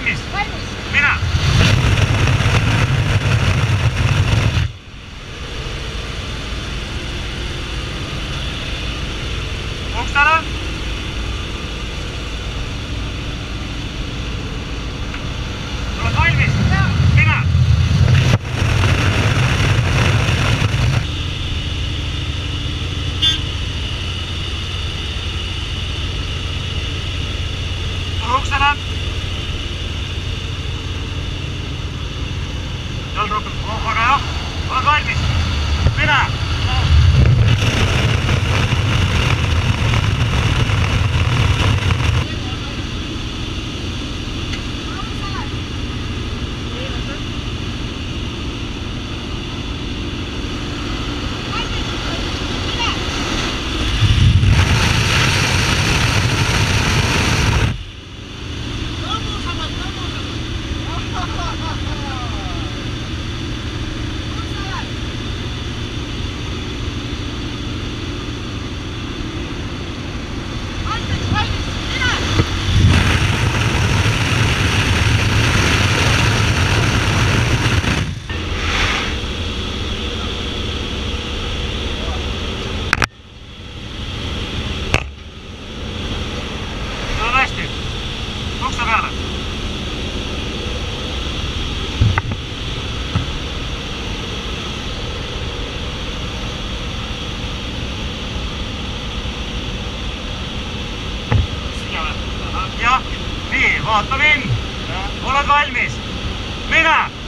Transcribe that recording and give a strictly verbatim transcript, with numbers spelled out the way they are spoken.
valmis? Valmis. Mina. Uks ära. Oled valmis? Jaa. Mina. Uks ära. Jalg rohkem. Oh, aga jah. Oled valmis? Mina. Ukse peale. Jah, nii, vaata mind. Oled valmis? Mina.